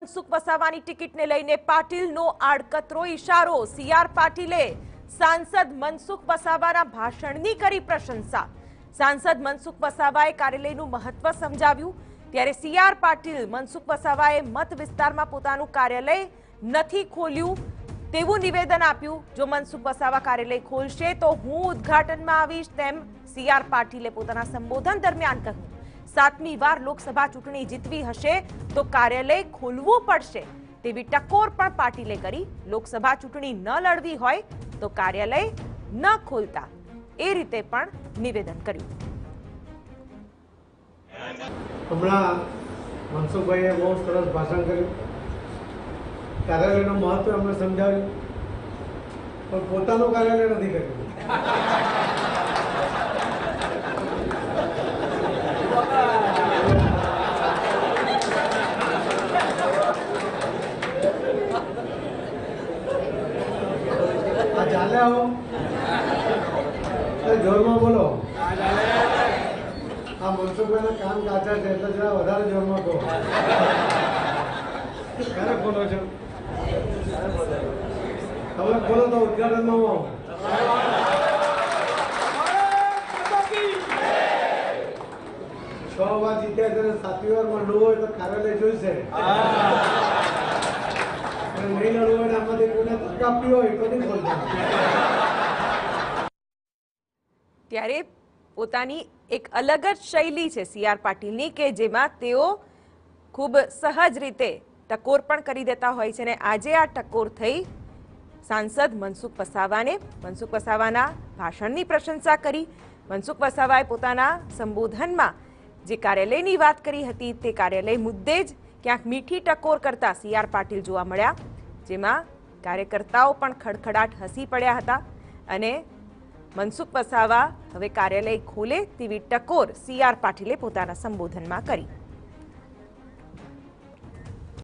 મનસુખ વસાવાની ટિકિટને લઈને પાટીલનો આડકતરો ઇશારો। સીઆર પાટીલે સાંસદ મનસુખ વસાવાના ભાષણની કરી પ્રશંસા। સાંસદ મનસુખ વસાવાએ કાર્યાલયનું મહત્વ સમજાવ્યું, ત્યારે સીઆર પાટીલ મનસુખ વસાવાએ મત વિસ્તારમાં પોતાનું કાર્યાલય નથી ખોલ્યું તેવું નિવેદન આપ્યું। જો મનસુખ વસાવા કાર્યાલય ખોલશે તો હું ઉદ્ઘાટનમાં આવીશ તેમ સીઆર પાટીલે પોતાના સંબોધન દરમિયાન કહ્યું। 7મી વાર લોકસભા ચૂંટણી જીતવી હશે તો કાર્યાલય ખોલવું પડશે તેવી ટકોર પણ પાટીલે કરી। લોકસભા ચૂંટણી ન લડવી હોય તો કાર્યાલય ન ખોલતા એ રીતે પણ નિવેદન કર્યું। હમણાં મનસુખભાઈએ બહુ સરસ ભાષણ કર્યું, કાર્યાલયનું મહત્વ અમને સમજાવ્યું, પણ પોતાનું કાર્યાલય નથી કર્યું। ચાલ્યા હો જોરમાં બોલો। આ મનસુખભાઈના કામ કાચા છે એટલે જરા વધારે જોરમાં કહો। ક્યારે ખોલો છો? હવે ખોલો તો ઉદઘાટનમાં હું આવું। 6 વાર જીત્યા છે, 7મી વાર મળવું હોય તો કાર્યાલય જોઈશે। નહીં લડવું હોય આમાંથી કોઈને તક આપવી હોય તો નહીં ખોલતા। ત્યારે પોતાની એક અલગ જ શૈલી છે સીઆર પાટીલની કે જેમાં તેઓ ખૂબ સહજ રીતે ટકોર પણ કરી દેતા હોય છે, અને આજે આ ટકોર થઈ સાંસદ મનસુખ વસાવાને મનસુખ વસાવાના ભાષણની પ્રશંસા કરી। મનસુખ વસાવાએ પોતાના સંબોધનમાં જે કાર્યાલયની વાત કરી હતી તે કાર્યાલય મુદ્દે જ ક્યાંક મીઠી ટકોર કરતા સીઆર પાટીલ જોવા મળ્યા, જેમાં કાર્યકર્તાઓ પણ ખડખડાટ હસી પડ્યા હતા અને મનસુખ વસાવા હવે કાર્યાલય ખોલે તેવી ટકોર સીઆર પાટીલે પોતાના સંબોધનમાં કરી।